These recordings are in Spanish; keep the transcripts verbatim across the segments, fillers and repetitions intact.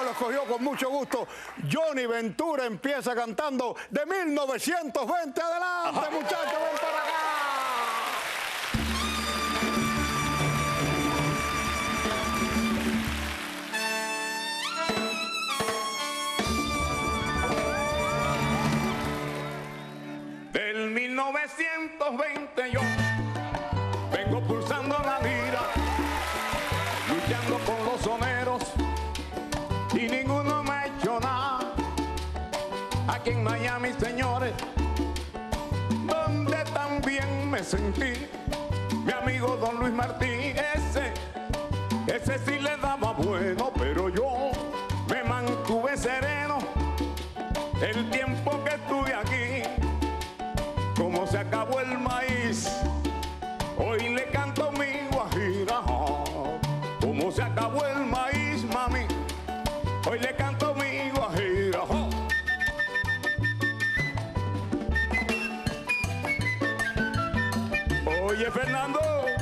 lo escogió con mucho gusto. Johnny Ventura empieza cantando de mil novecientos veinte. Adelante, Ajá. muchachos, ven para acá. Del mil novecientos veinte yo vengo pulsando la lira, luchando con los soneros y ninguno me ha hecho nada. Aquí en Miami, señores, donde también me sentí, mi amigo don Luis Martí, ese, ese sí le daba bueno, pero yo me mantuve sereno el tiempo que estuve aquí. Como se acabó el maíz, hoy le canto mi guajira. Como se acabó el maíz, mami, hoy le canto mi guajira. Oye, Fernando.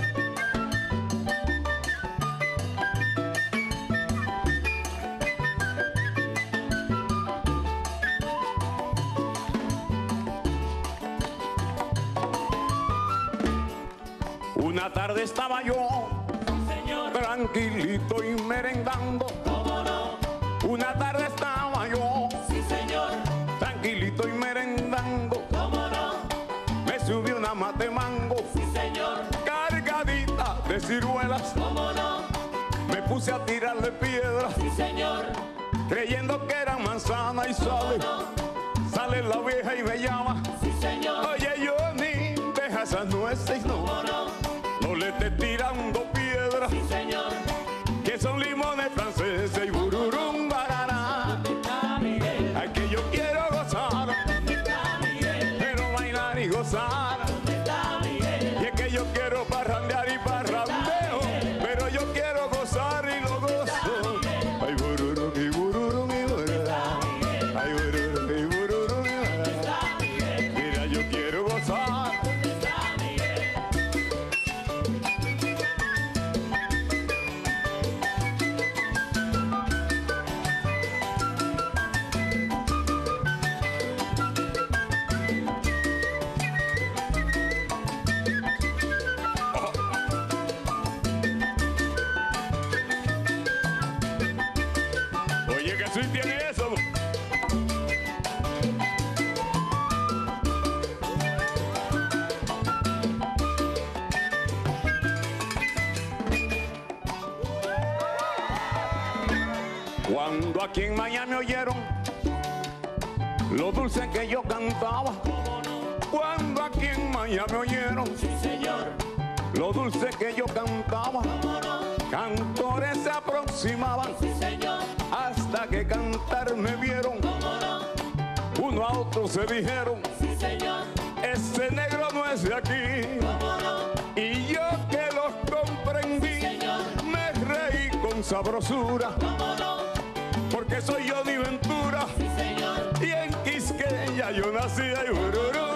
Una tarde estaba yo, señor, tranquilito y merendando. ¿Cómo no? Una tarde estaba yo, sí, señor, tranquilito y merendando. ¿Cómo no? Me subí una mate mango, sí, señor, cargadita de ciruelas. ¿Cómo no? Me puse a tirarle piedras, sí, señor, creyendo que era manzana y sale. No? Sale la vieja y me llama, sí, señor. Oye, Johnny, deja esas nueces, no. ¿Cómo no? No le estés tirando piedras, sí, señor, que son limones franceses y bururum barará. Ay, que yo quiero gozar, pero bailar y gozar. Y es que yo quiero parrandear y parrandeo, pero yo quiero gozar y lo gozo. Ay, bururum y bururum y barará. Ay, bururum y bururum y barará. Mira, yo quiero gozar. Sí, tiene eso. Cuando aquí en Miami oyeron lo dulce que yo cantaba, cuando aquí en Miami oyeron, sí, señor, lo dulce que yo cantaba, cantores se aproximaban, sí, señor, hasta que cantar me vieron. No? Uno a otro se dijeron, sí, señor, ese negro no es de aquí. No? Y yo que los comprendí, sí, me reí con sabrosura. No? Porque soy Johnny Ventura, sí, señor, y en Quisqueya yo nací. Ay, bururu.